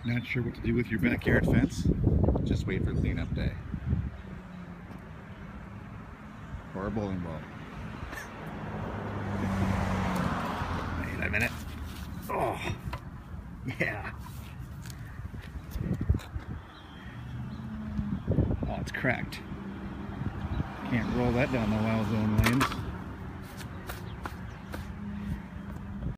Not sure what to do with your backyard fence? Just wait for cleanup day. Or a bowling ball. Wait a minute. Oh, yeah. Oh, it's cracked. Can't roll that down the wild zone lanes.